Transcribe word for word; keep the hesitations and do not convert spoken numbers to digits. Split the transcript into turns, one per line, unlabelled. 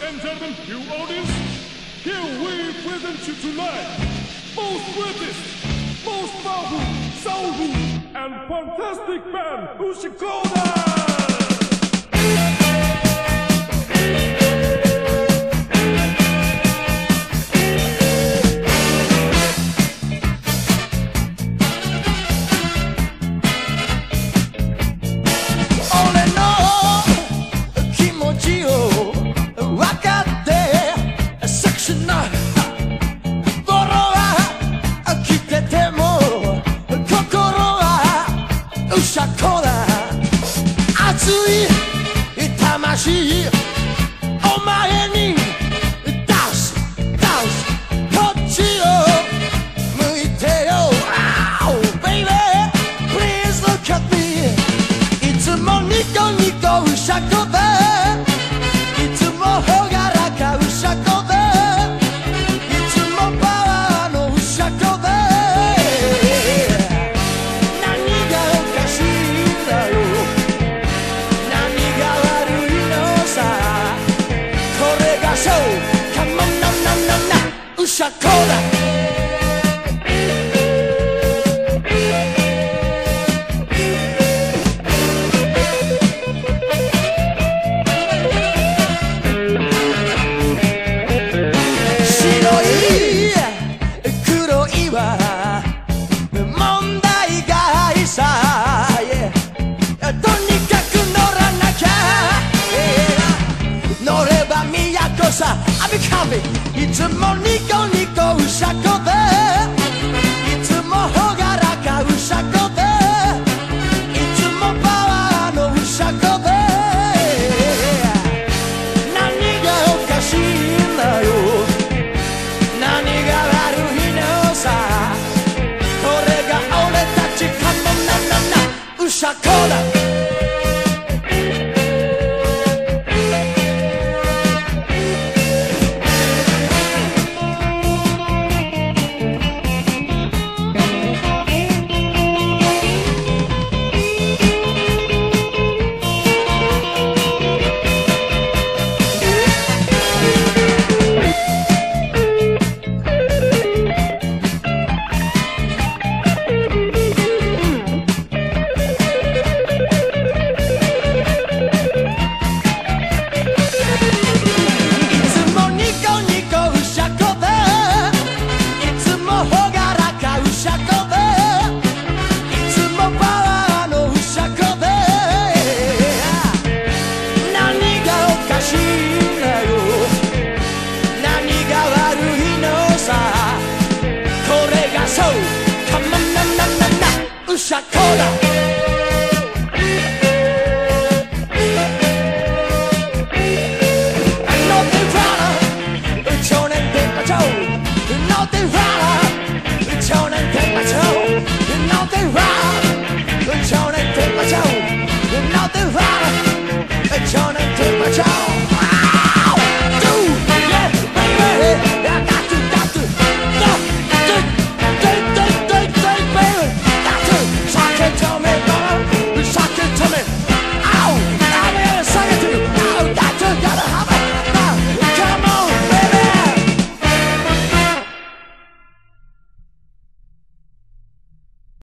and gentlemen, you audience, here we present you tonight most greatest, most powerful, soulful, and fantastic band, Ushakoda!熱い魂お前に出す出すこっちを向いてよ Oh baby please look at me いつもニコニコウシャコでいつもほがらかウシャコでいつもパワーのウシャコでウシャコダ白い黒いは問題外さ、yeah、とにかく乗らなきゃ、yeah、乗れば都さアビカビいつもニコニコウシャコでいつもほがらかウシャコでいつもパワーのウシャコで何がおかしいんだよ何が悪いのさこれが俺たちかもなななウシャコだウシャコダ